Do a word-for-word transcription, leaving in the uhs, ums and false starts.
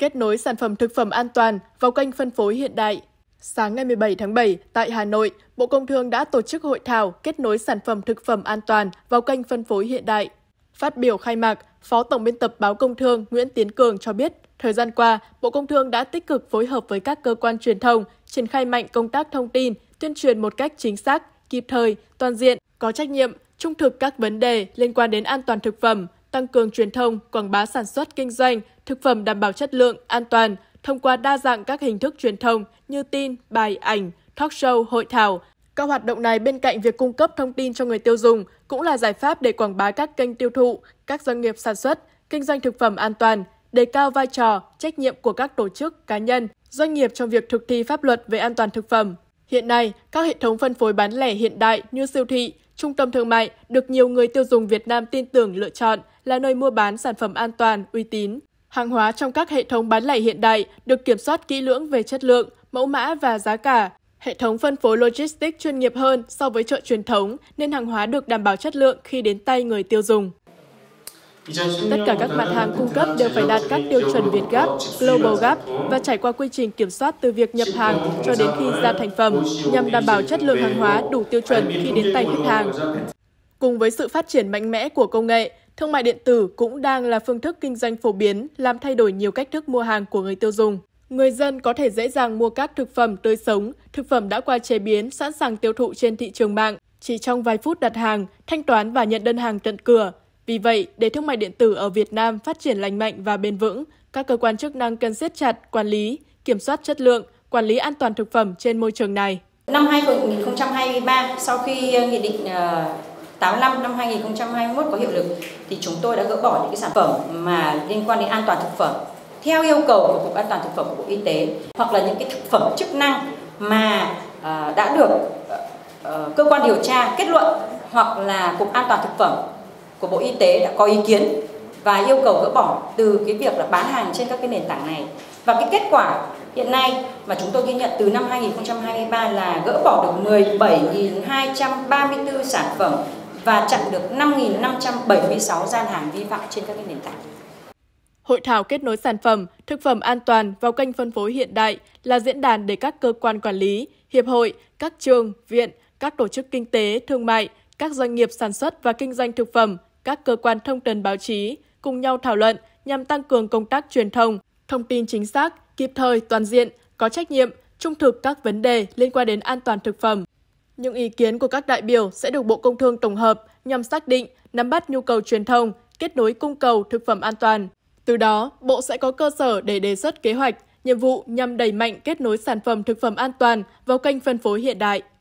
kết nối sản phẩm thực phẩm an toàn vào kênh phân phối hiện đại. Sáng ngày mười bảy tháng bảy, tại Hà Nội, Bộ Công Thương đã tổ chức hội thảo kết nối sản phẩm thực phẩm an toàn vào kênh phân phối hiện đại. Phát biểu khai mạc, Phó Tổng biên tập Báo Công Thương Nguyễn Tiến Cường cho biết, thời gian qua, Bộ Công Thương đã tích cực phối hợp với các cơ quan truyền thông, triển khai mạnh công tác thông tin, tuyên truyền một cách chính xác, kịp thời, toàn diện, có trách nhiệm, trung thực các vấn đề liên quan đến an toàn thực phẩm, tăng cường truyền thông, quảng bá sản xuất kinh doanh, thực phẩm đảm bảo chất lượng, an toàn, thông qua đa dạng các hình thức truyền thông như tin, bài, ảnh, talk show, hội thảo. Các hoạt động này bên cạnh việc cung cấp thông tin cho người tiêu dùng cũng là giải pháp để quảng bá các kênh tiêu thụ, các doanh nghiệp sản xuất, kinh doanh thực phẩm an toàn, đề cao vai trò, trách nhiệm của các tổ chức, cá nhân, doanh nghiệp trong việc thực thi pháp luật về an toàn thực phẩm. Hiện nay, các hệ thống phân phối bán lẻ hiện đại như siêu thị, trung tâm thương mại được nhiều người tiêu dùng Việt Nam tin tưởng lựa chọn là nơi mua bán sản phẩm an toàn, uy tín. Hàng hóa trong các hệ thống bán lẻ hiện đại được kiểm soát kỹ lưỡng về chất lượng, mẫu mã và giá cả. Hệ thống phân phối logistics chuyên nghiệp hơn so với chợ truyền thống nên hàng hóa được đảm bảo chất lượng khi đến tay người tiêu dùng. Tất cả các mặt hàng cung cấp đều phải đạt các tiêu chuẩn Việt Gap, Global Gap và trải qua quy trình kiểm soát từ việc nhập hàng cho đến khi ra thành phẩm nhằm đảm bảo chất lượng hàng hóa đủ tiêu chuẩn khi đến tay khách hàng. Cùng với sự phát triển mạnh mẽ của công nghệ, thương mại điện tử cũng đang là phương thức kinh doanh phổ biến làm thay đổi nhiều cách thức mua hàng của người tiêu dùng. Người dân có thể dễ dàng mua các thực phẩm tươi sống, thực phẩm đã qua chế biến sẵn sàng tiêu thụ trên thị trường mạng, chỉ trong vài phút đặt hàng, thanh toán và nhận đơn hàng tận cửa. Vì vậy, để thương mại điện tử ở Việt Nam phát triển lành mạnh và bền vững, các cơ quan chức năng cần siết chặt, quản lý, kiểm soát chất lượng, quản lý an toàn thực phẩm trên môi trường này. Năm hai nghìn không trăm hai mươi ba, sau khi Nghị định tám mươi lăm năm hai nghìn không trăm hai mươi mốt có hiệu lực, thì chúng tôi đã gỡ bỏ những cái sản phẩm mà liên quan đến an toàn thực phẩm theo yêu cầu của Cục An toàn thực phẩm của Bộ Y tế, hoặc là những cái thực phẩm chức năng mà đã được cơ quan điều tra kết luận hoặc là Cục An toàn thực phẩm của Bộ Y tế đã có ý kiến và yêu cầu gỡ bỏ từ cái việc là bán hàng trên các cái nền tảng này. Và cái kết quả hiện nay mà chúng tôi ghi nhận từ năm hai nghìn không trăm hai mươi ba là gỡ bỏ được mười bảy nghìn hai trăm ba mươi tư sản phẩm và chặn được năm nghìn năm trăm bảy mươi sáu gian hàng vi phạm trên các cái nền tảng. Hội thảo kết nối sản phẩm, thực phẩm an toàn vào kênh phân phối hiện đại là diễn đàn để các cơ quan quản lý, hiệp hội, các trường, viện, các tổ chức kinh tế, thương mại, các doanh nghiệp sản xuất và kinh doanh thực phẩm, các cơ quan thông tấn báo chí cùng nhau thảo luận nhằm tăng cường công tác truyền thông, thông tin chính xác, kịp thời, toàn diện, có trách nhiệm, trung thực các vấn đề liên quan đến an toàn thực phẩm. Những ý kiến của các đại biểu sẽ được Bộ Công Thương tổng hợp nhằm xác định, nắm bắt nhu cầu truyền thông, kết nối cung cầu thực phẩm an toàn. Từ đó, Bộ sẽ có cơ sở để đề xuất kế hoạch, nhiệm vụ nhằm đẩy mạnh kết nối sản phẩm thực phẩm an toàn vào kênh phân phối hiện đại.